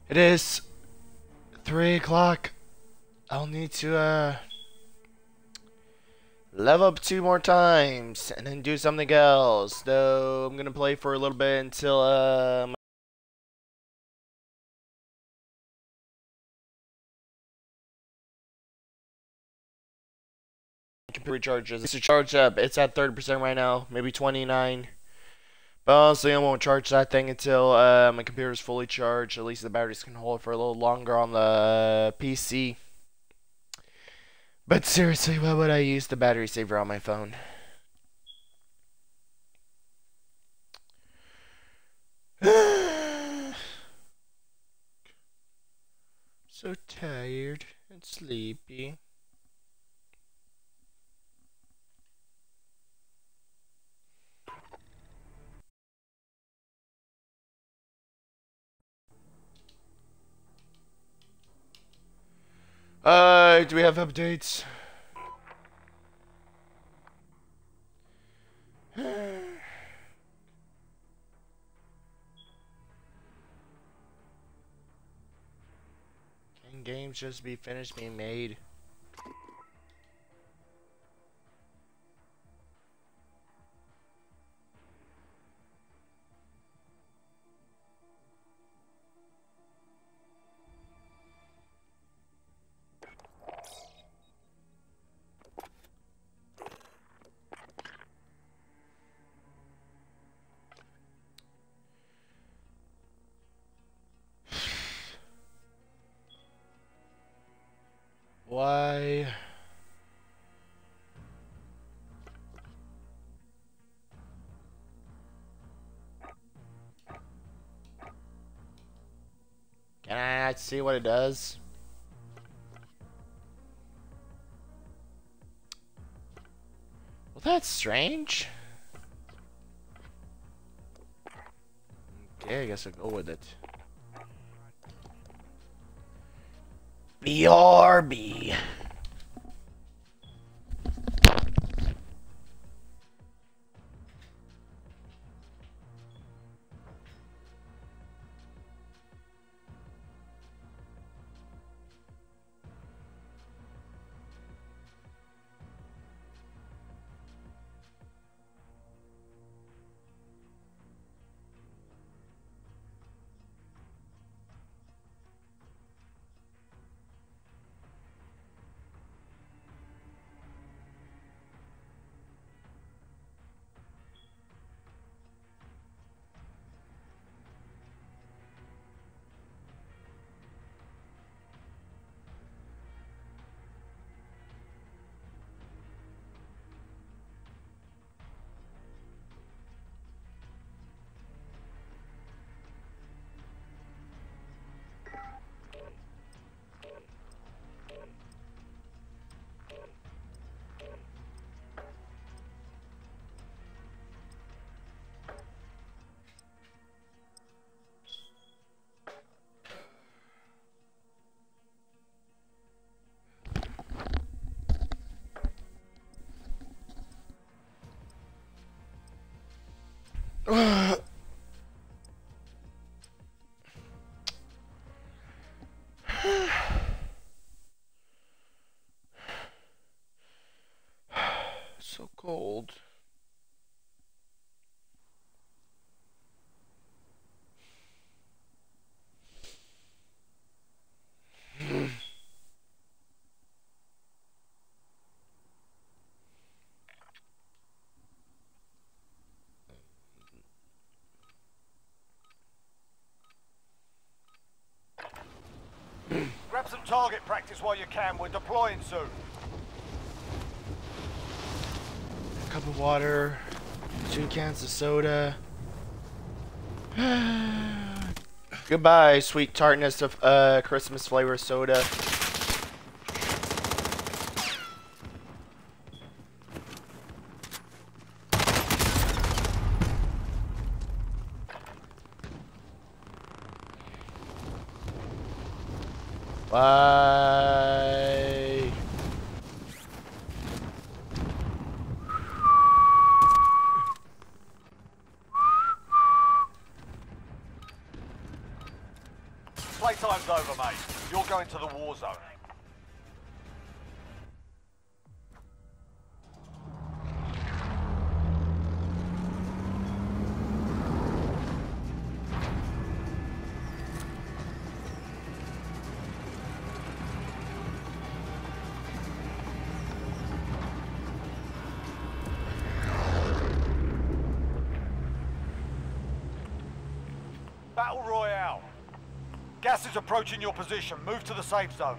It is 3 o'clock. I'll need to level up 2 more times and then do something else. Though I'm gonna play for a little bit until my computer recharges. It's charged up. It's at 30% right now, maybe 29. But honestly, I won't charge that thing until my computer is fully charged. At least the batteries can hold for a little longer on the PC. But seriously, why would I use the battery saver on my phone? So tired and sleepy. Do we have updates? Can games just be finished being made? Why? Can I not see what it does? Well, that's strange. Okay, I guess I'll go with it. BRB. So cold. Grab some target practice while you can. We're deploying soon. A cup of water, 2 cans of soda. Goodbye, sweet tartness of Christmas flavor soda. Bye. Playtime's over, mate. You're going to the war zone. Battle Royale. Gas is approaching your position. Move to the safe zone.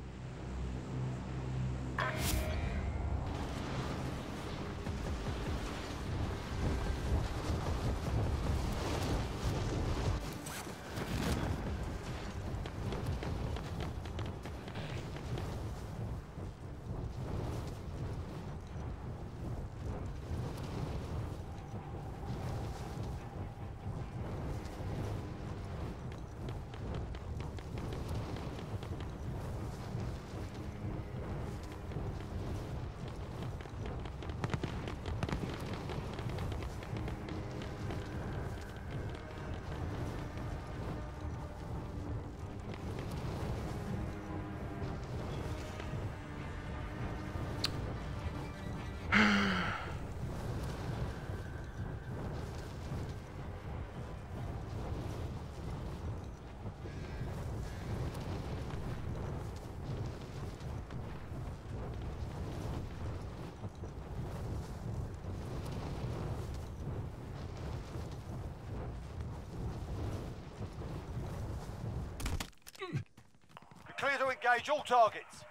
Clear to engage all targets.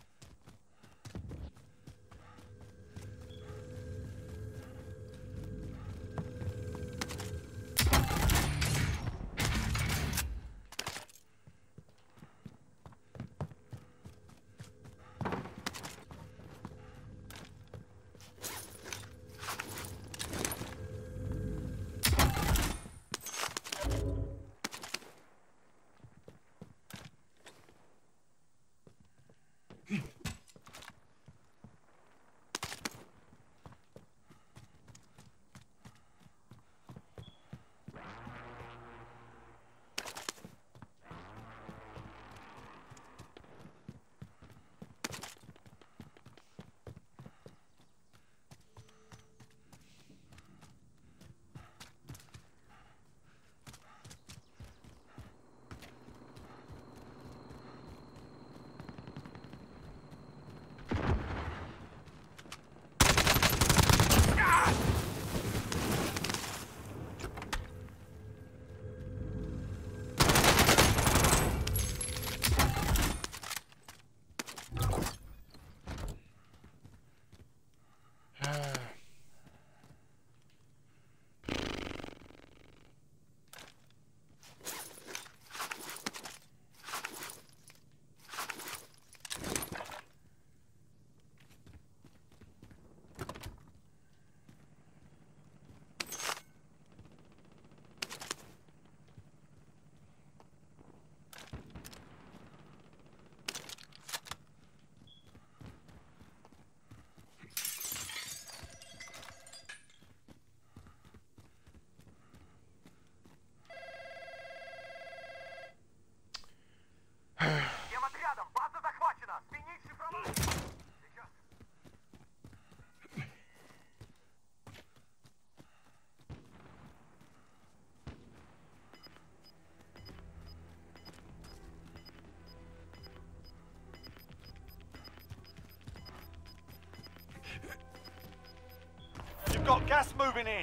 You've got gas moving in.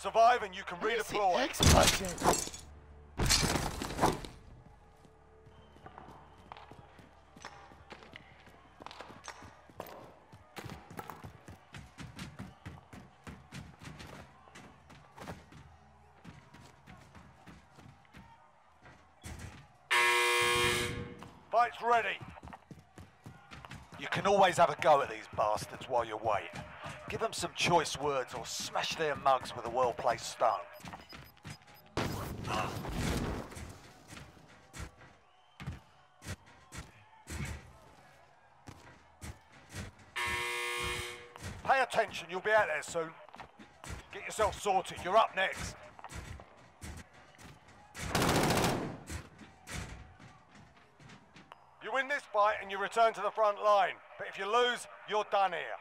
Survive and you can Where's the redeploy. X button? Fight's ready. You can always have a go at these bastards while you wait. Give them some choice words or smash their mugs with a well-placed stone. Pay attention, you'll be out there soon. Get yourself sorted, you're up next. You win this fight and you return to the front line. But if you lose, you're done here.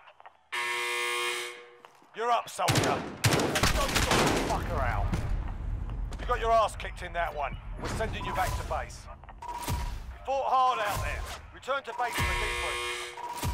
You're up, soldier. Don't sort the fucker out. You got your ass kicked in that one. We're sending you back to base. You fought hard out there. Return to base for a debrief.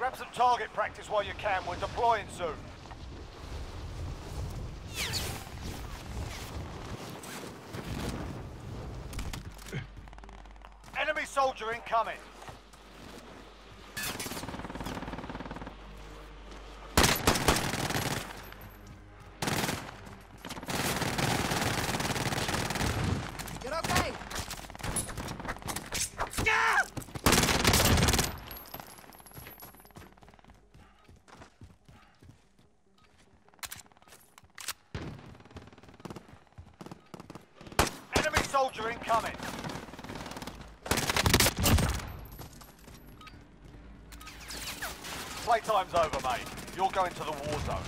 Grab some target practice while you can. We're deploying soon. Enemy soldier incoming. You're okay. Enemy soldier incoming. Playtime's over, mate. You're going to the war zone.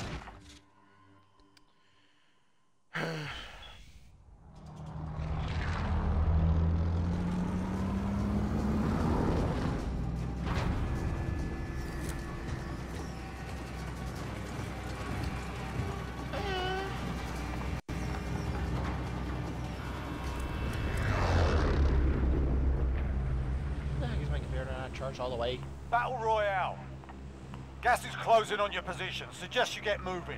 Is my computer not charged all the way? Battle Royale. Gas is closing on your position. Suggest you get moving.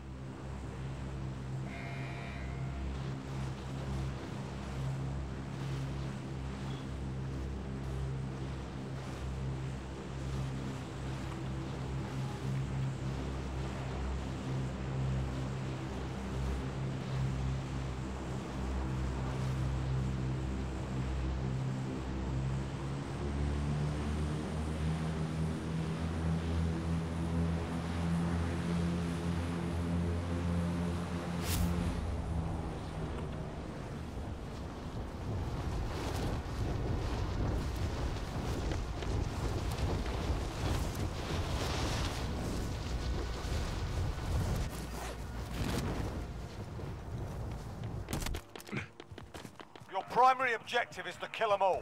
Your primary objective is to kill them all.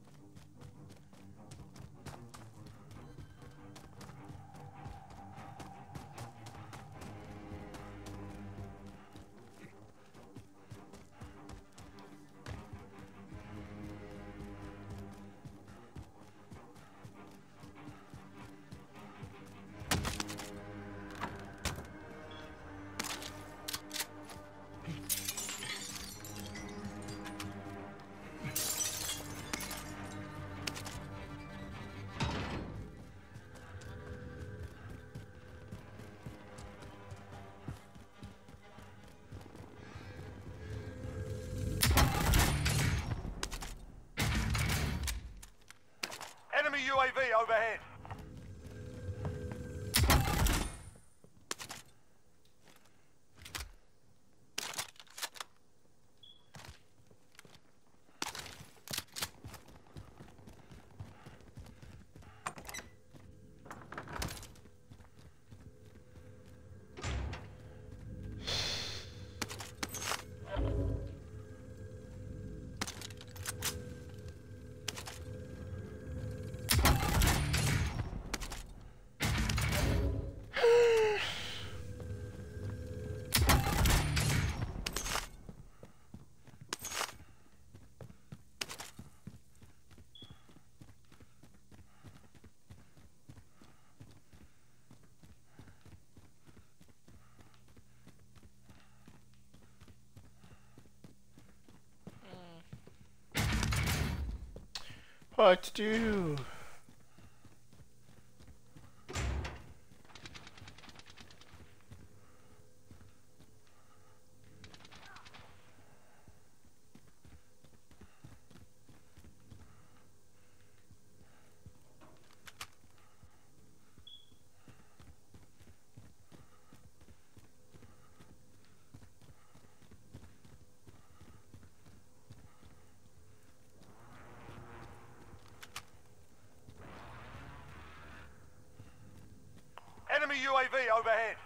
Enemy UAV overhead. What to do? Enemy UAV overhead.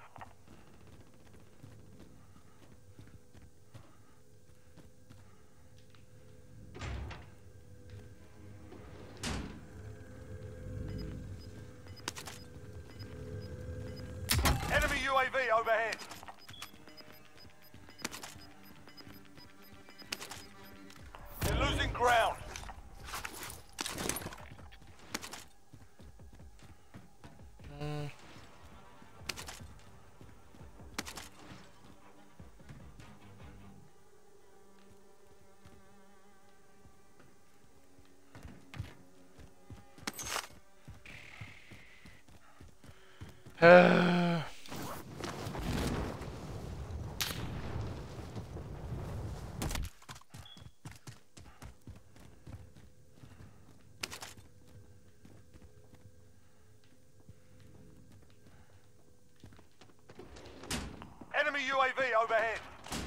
Enemy UAV overhead. They're losing ground. Enemy UAV overhead.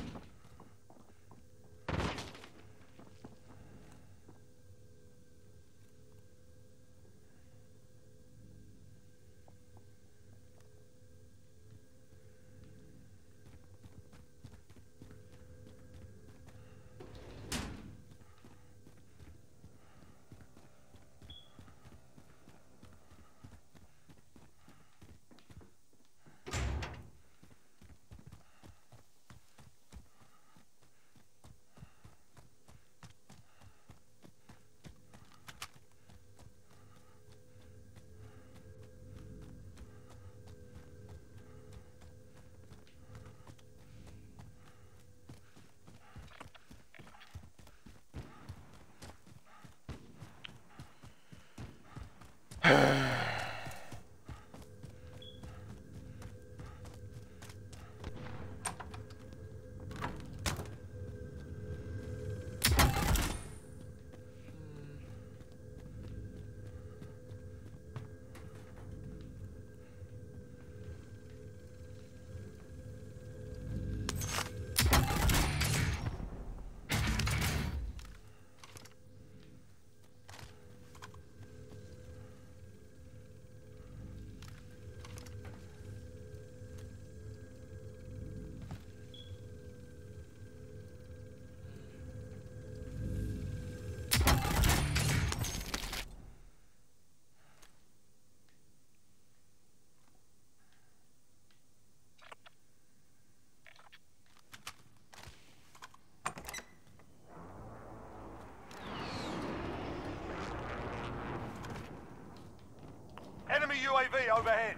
Enemy UAV overhead.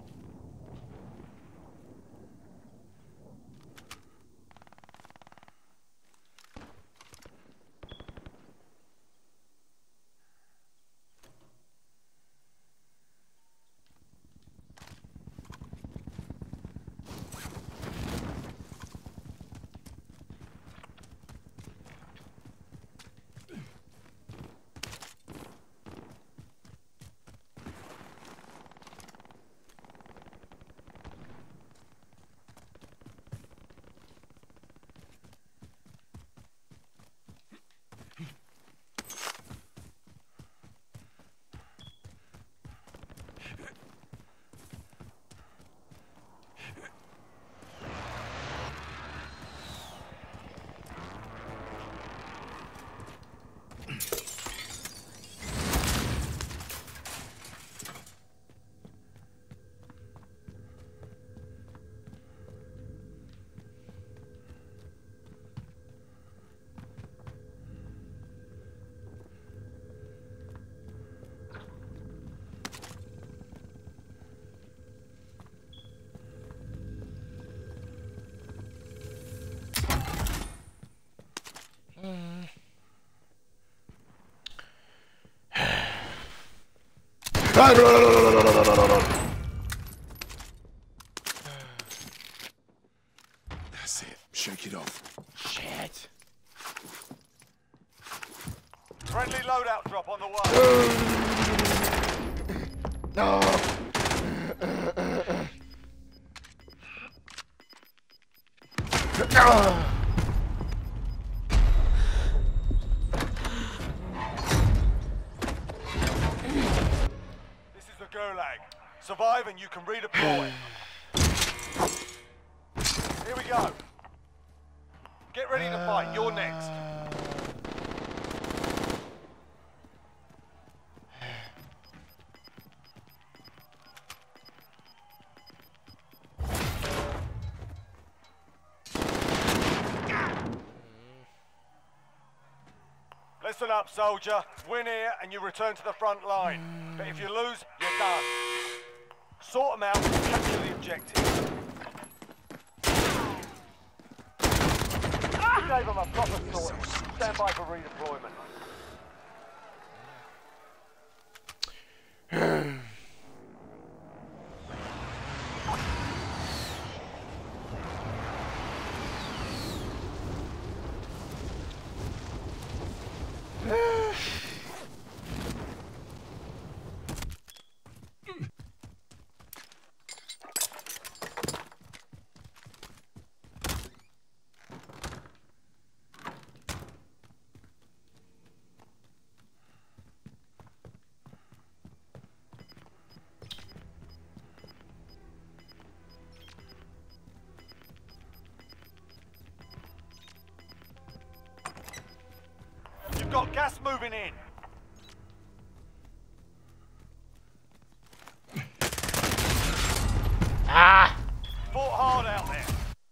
That's it. Shake it off. Shit. Friendly loadout drop on the way. No. This is the Gulag. Survive and you can redeploy. Here we go. Get ready to fight. You're next. Listen up, soldier. Win here and you return to the front line. But if you lose, you're done. Sort them out and capture the objective. You gave them a proper sorting. Stand by for redeployment. got gas moving in. Ah! Fought hard out there.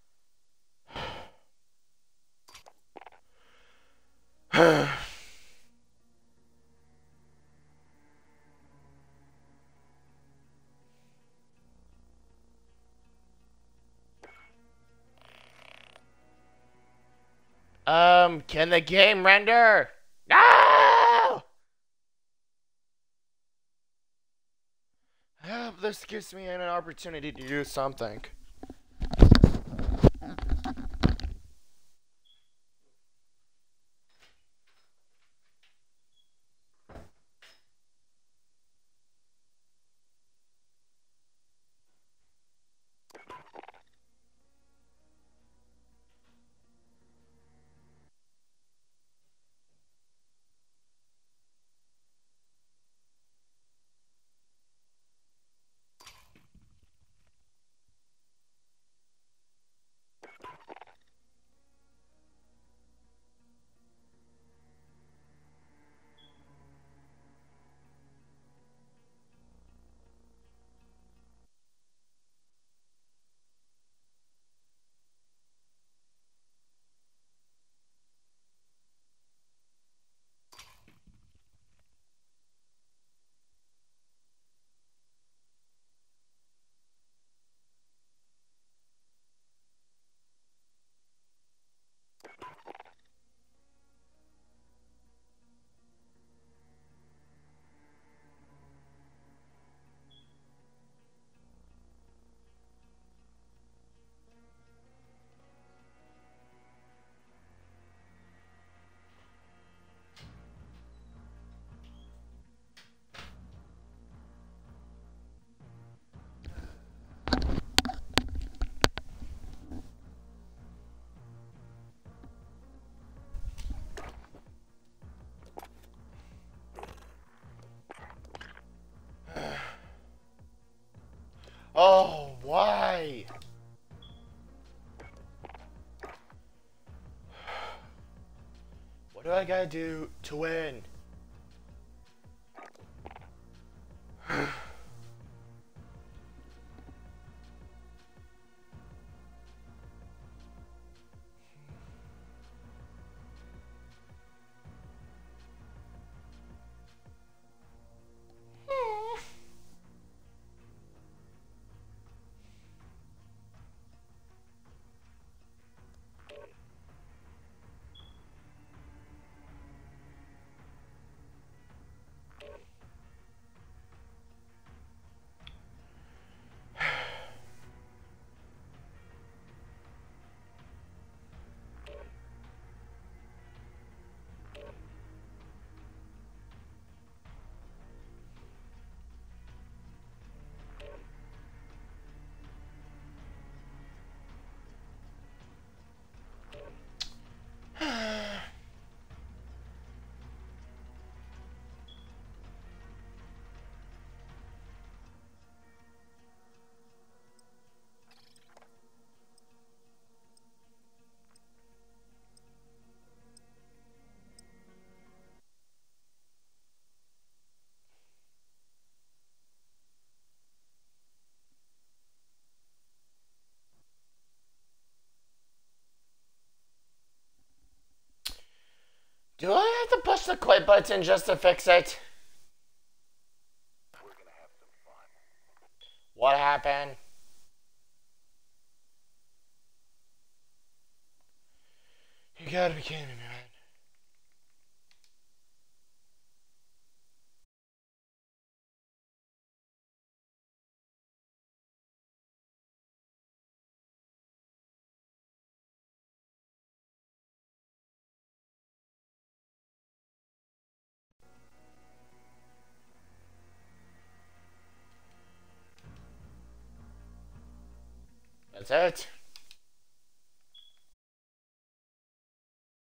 Can the game render? No! I hope this gives me an opportunity to do something. Oh, why? What do I gotta do to win? Do I have to push the quit button just to fix it? We're gonna have some fun. What happened? You gotta be kidding me, man. That's it.